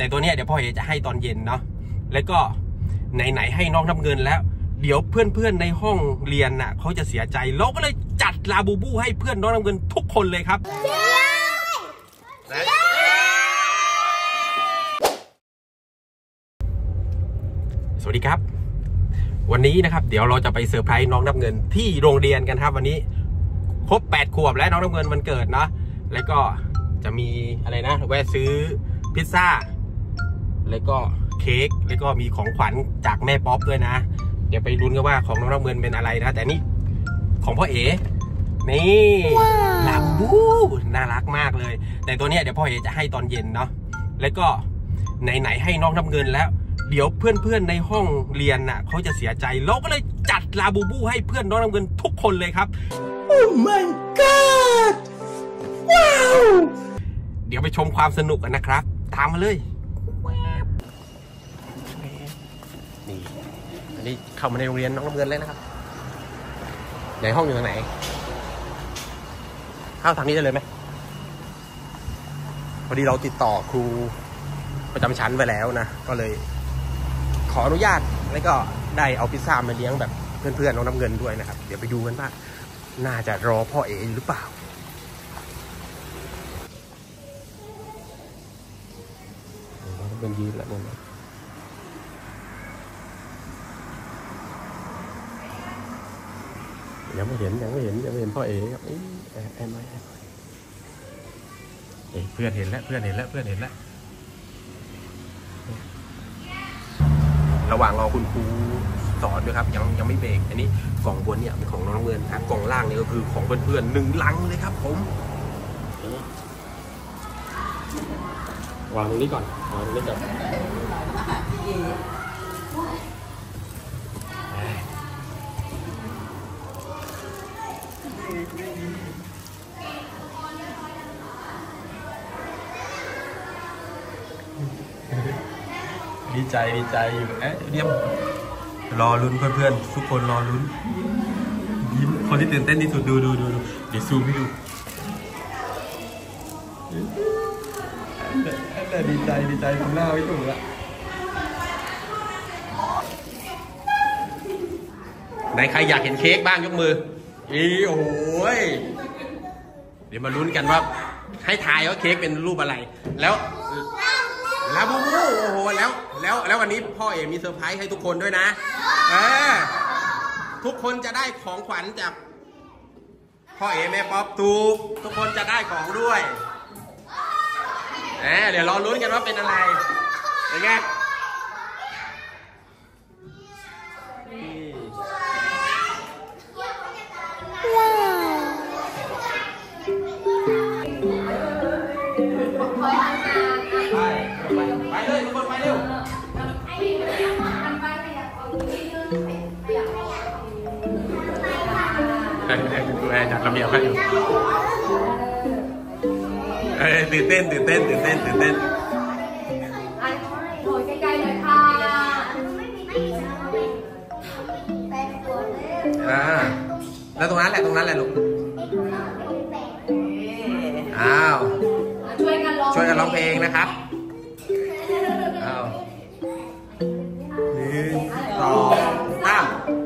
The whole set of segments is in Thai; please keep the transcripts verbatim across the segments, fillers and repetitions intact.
แต่ตัวเนี้ยเดี๋ยวพ่อเอจะให้ตอนเย็นเนาะแล้วก็ไหนๆให้น้องน้ำเงินแล้วเดี๋ยวเพื่อนๆในห้องเรียนน่ะเขาจะเสียใจเราก็เลยจัดลาบูบูให้เพื่อนน้องน้ำเงินทุกคนเลยครับสวัสดีครับวันนี้นะครับเดี๋ยวเราจะไปเซอร์ไพรส์น้องน้ำเงินที่โรงเรียนกันครับวันนี้ครบแปดขวบแล้วน้องน้ำเงินวันเกิดเนาะแล้วก็จะมีอะไรนะแวะซื้อพิซซ่าแล้วก็เค้กแล้วก็มีของขวัญจากแม่ป๊อปด้วยนะเดี๋ยวไปลุ้นกันว่าของน้องน้ำเงินเป็นอะไรนะแต่นี่ของพ่อเอ๋นี่ลาบูบูน่ารักมากเลยแต่ตัวเนี้ยเดี๋ยวพ่อเอ๋จะให้ตอนเย็นเนาะแล้วก็ไหนๆให้น้องน้ำเงินแล้วเดี๋ยวเพื่อนๆในห้องเรียนน่ะเขาจะเสียใจเราก็เลยจัดลาบูบูให้เพื่อนน้องน้ำเงินทุกคนเลยครับ Oh my god ว้าวเดี๋ยวไปชมความสนุกกันนะครับตามมาเลยนี่อันนี้เข้ามาในโรงเรียนน้องน้ำเงินเลยนะครับไหนห้องอยู่ทางไหนเข้าทางนี้ได้เลยไหมพอดีเราติดต่อครูประจำชั้นไปแล้วนะก็เลยขออนุญาตแล้วก็ได้เอาพิซซ่ามาเลี้ยงแบบเพื่อนๆน้องน้ำเงินด้วยนะครับเดี๋ยวไปดูกันว่าน่าจะรอพ่อเอ๋หรือเปล่าเป็นยืนแล้วเนี่ยยังไม่เห็นยังไม่เห็นยังไม่เห็นพ่อเอ๋ครับแอบแอบไหมเอ๊ะเพื่อนเห็นแล้วเพื่อนเห็นแล้วเพื่อนเห็นแล้วระหว่างรอคุณครูสอนด้วยครับยังยังไม่เบรกอันนี้กล่องบนเนี่ยเป็นของน้องเงินครับกล่องล่างเนี่ยก็คือของเพื่อนๆหนึ่งลังเลยครับผมวางตรงนี้ก่อนวางตรงนี้ก่อนดีใจดีใจอยู่เอ๊ะเดี๋ยวรอลุ้นเพื่อนๆทุกคนรอลุ้นยิ้มคนที่ตื่นเต้นที่สุดดูดูดูเดี๋ยวซูมให้ดูแต่ดีใจดีใจทำหน้าไม่ถูกละไหนใครอยากเห็นเค้กบ้างยกมืออีโอ้ยเดี๋ยวมาลุ้นกันว่าให้ทายว่าเค้กเป็นรูปอะไรแล้วลาบูบูโอ้โหแล้วแล้วแล้ววันนี้พ่อเอ๋มีเซอร์ไพรส์ให้ทุกคนด้วยนะเออทุกคนจะได้ของขวัญจากพ่อเอ๋แม่ป๊อปตูทุกคนจะได้ของด้วยเดี๋ยวรอลุ้นกันว่าเป็นอะไรเป็นไงว้าวไปเลยทุกคนไปเร็วดูแลจัดระเบียบให้อยู่เอ้ยตื่นเต้นตื่นเต้นตื่นเต้นตื่นเต้นโอ้ยใกล้ๆเลยค่ะอ่าแล้วตรงนั้นแหละตรงนั้นแหละลูกอ้าวช่วยกันร้องช่วยกันร้องเพลงนะครับอ้าวหนึ่งสองสาม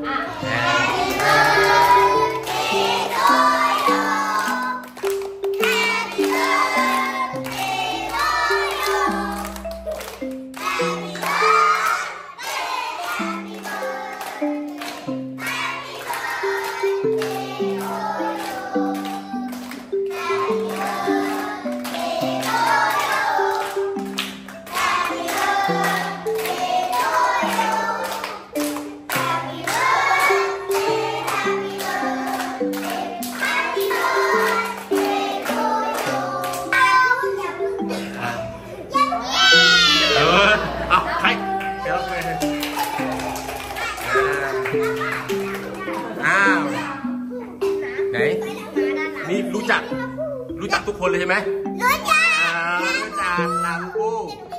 นี่รู้จักรู้จักทุกคนเลยใช่ไหมรู้จักรู้จักลาบู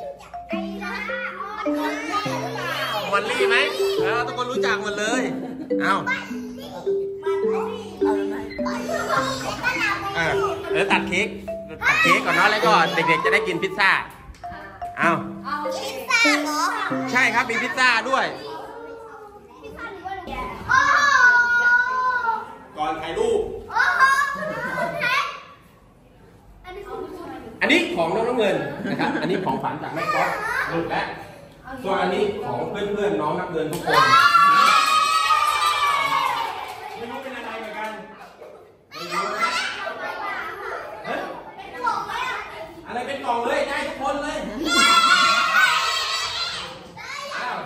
บูมอลลี่ไหมเออทุกคนรู้จักหมดเลยเอ้าเออตัดเค้กตัดเค้กก่อนเนาะแล้วก็เด็กๆจะได้กินพิซซ่าเอาเอาพิซซ่าเหรอใช่ครับมีพิซซ่าด้วยโอ้โหก่อนถ่ายรูปโอ้โหคุณแท็กอันนี้ของน้องน้ำเงินนะครับ อันนี้ของฝันจากแม่ก๊อฟหลุดแล้ว ส่วนอันนี้ของเพื่อนๆน้องน้ำเงินทุกคน ไม่รู้เป็นอะไรเหมือนกันไม่รู้นะเฮ้ยอะไรเป็นกล่องเลยได้ทุกคนเลยอ้าว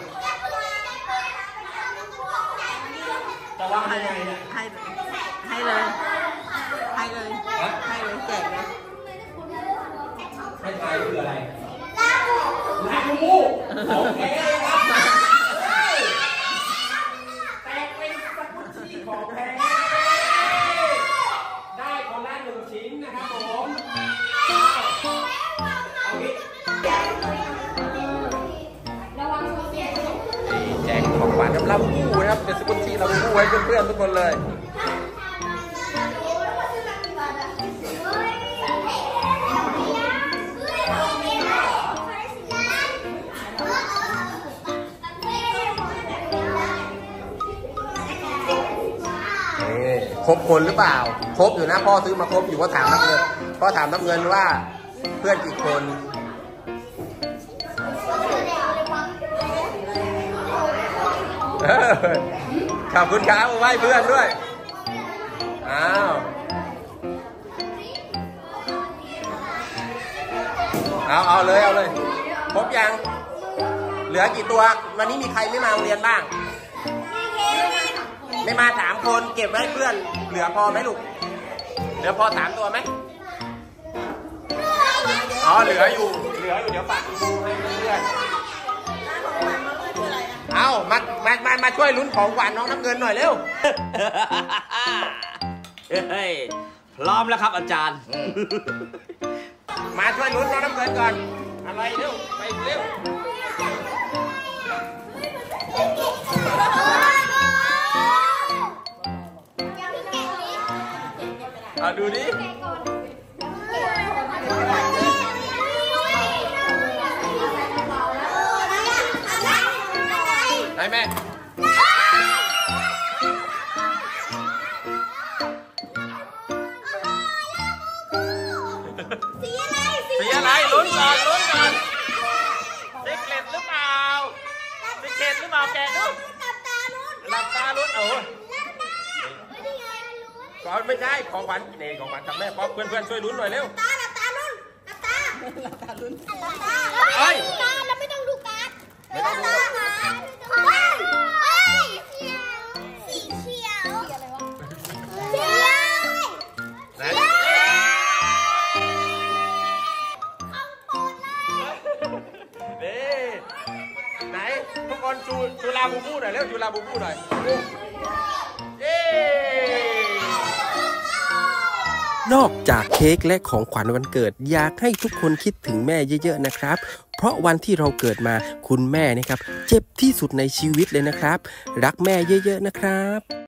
จะว่ายังไงเนี่ยให้ให้เลย ให้เลย ให้เลยแจกเลยให้ทายคืออะไรลาบูของแท้เลยครับแต่เป็นสกุลชีของแท้ได้คนละหนึ่งชิ้นนะครับผมเอางี้ระวังโซเฟียแจกของหวานกับลาบูนะครับเป็นสกุลชีลาบูไว้เพื่อนๆทุกคนเลยครบคนหรือเปล่าครบอยู่นะพ่อซื้อมาครบอยู่พ่อถามน้ำเงินพ่อถามน้ำเงินว่าเพื่อนกี่คนขอบคุณครับไหว้เพื่อนด้วยอ้าวเอาเอาเลยเอาเลยครบยังเหลือกี่ตัววันนี้มีใครไม่มาโรงเรียนบ้างไม่มาสามคนเก็บไว้เพื่อนเหลือพอไหมลูกเหลือพอสามตัวไหมอ๋อเหลืออยู่เหลืออยู่เดี๋ยวฝากคุณครูให้เพื่อนเอามามามามาช่วยลุ้นของหวานน้องน้ำเงินหน่อยเร็วเฮ้ยพร้อมแล้วครับอาจารย์มาช่วยลุ้นน้องน้ำเงินก่อนอะไรเร็วไปเร็วเอาดูดิได้ไหมสีอะไรลุ้นก่อนลุ้นก่อนซิกเล็ตหรือเปล่าซิกเล็ตหรือเปล่าแกะดูหลับตาลุ้นโอ้ก่อนไม่ใช่ของขวัญนี่ของขวัญจากแม่ป๊อปเพื่อนๆช่วยลุ้นหน่อยเร็วตาหลับตาลุ้นหลับตาหลับตาลุ้นหลับตาเฮ้ยตาแล้วไม่ต้องดูการ์ดไม่ต้องดูตาเฮ้ยเฮ้ยสีเขียวสีอะไรวะเขียวไหนข้างบนเลยนี่ไหนทุกคนจูจูลาบูบูหน่อยเร็วจูลาบูบูหน่อยเย้ นอกจากเค้กและของขวัญวันเกิดอยากให้ทุกคนคิดถึงแม่เยอะๆนะครับเพราะวันที่เราเกิดมาคุณแม่นะครับเจ็บที่สุดในชีวิตเลยนะครับรักแม่เยอะๆนะครับ